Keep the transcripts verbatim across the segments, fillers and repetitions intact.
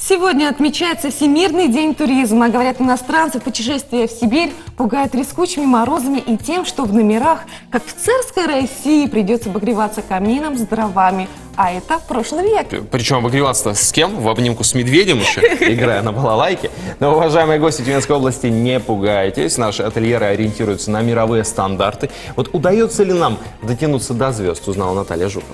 Сегодня отмечается Всемирный день туризма. Говорят, иностранцы путешествия в Сибирь пугают трескучими морозами и тем, что в номерах, как в царской России, придется обогреваться камином с дровами. А это прошлый век. Причем обогреваться с кем? В обнимку с медведем еще, играя на балалайке. Но, уважаемые гости Тюменской области, не пугайтесь. Наши ательеры ориентируются на мировые стандарты. Вот удается ли нам дотянуться до звезд, узнала Наталья Жукова.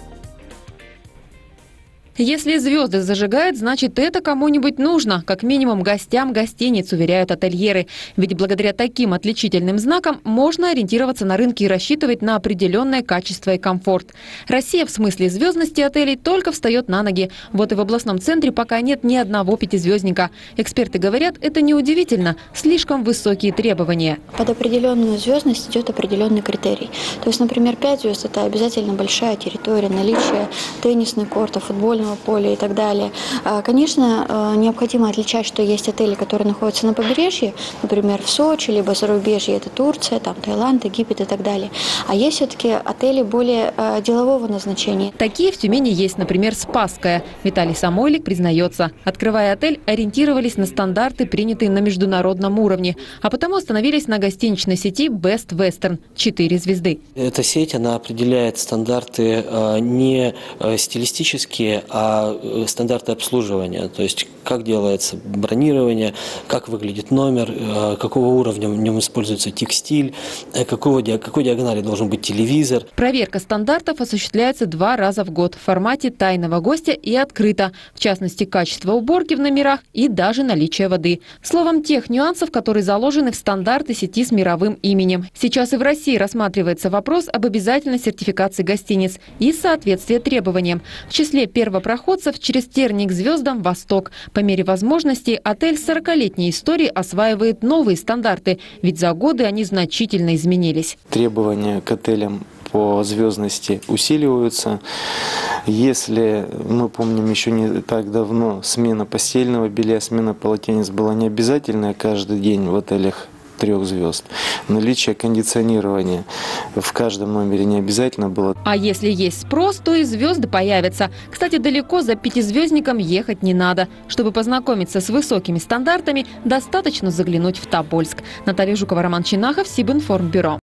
Если звезды зажигают, значит, это кому-нибудь нужно. Как минимум гостям гостиниц, уверяют ательеры. Ведь благодаря таким отличительным знакам можно ориентироваться на рынке и рассчитывать на определенное качество и комфорт. Россия в смысле звездности отелей только встает на ноги. Вот и в областном центре пока нет ни одного пятизвездника. Эксперты говорят, это неудивительно. Слишком высокие требования. Под определенную звездность идет определенный критерий. То есть, например, пять звезд – это обязательно большая территория, наличие теннисных кортов, футбольного поля и так далее. Конечно, необходимо отличать, что есть отели, которые находятся на побережье, например, в Сочи, либо зарубежье, это Турция, там Таиланд, Египет и так далее. А есть все-таки отели более делового назначения. Такие в Тюмени есть, например, Спасская. Виталий Самойлик признается, открывая отель, ориентировались на стандарты, принятые на международном уровне, а потому остановились на гостиничной сети Best Western – четыре звезды. Эта сеть, она определяет стандарты не стилистические, а а стандарты обслуживания, то есть как делается бронирование, как выглядит номер, какого уровня в нем используется текстиль, какого, какой диагонали должен быть телевизор. Проверка стандартов осуществляется два раза в год в формате тайного гостя и открыто, в частности, качество уборки в номерах и даже наличие воды. Словом, тех нюансов, которые заложены в стандарты сети с мировым именем. Сейчас и в России рассматривается вопрос об обязательной сертификации гостиниц и соответствии требованиям. В числе первопроходцев через терник к звездам «Восток». По мере возможностей отель с сорокалетней историей осваивает новые стандарты, ведь за годы они значительно изменились. Требования к отелям по звездности усиливаются. Если мы помним, еще не так давно смена постельного белья, смена полотенец была не обязательная каждый день в отелях трех звезд. Наличие кондиционирования в каждом номере не обязательно было. А если есть спрос, то и звезды появятся. Кстати, далеко за пятизвездником ехать не надо. Чтобы познакомиться с высокими стандартами, достаточно заглянуть в Тобольск. Наталья Жукова, Роман Чинахов, Сибинформбюро.